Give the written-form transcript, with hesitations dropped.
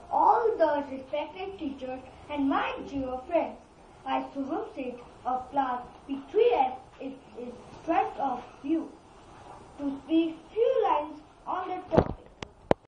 all the respected teachers and my dear friends. I Soham said of class P3F is stressed of you to speak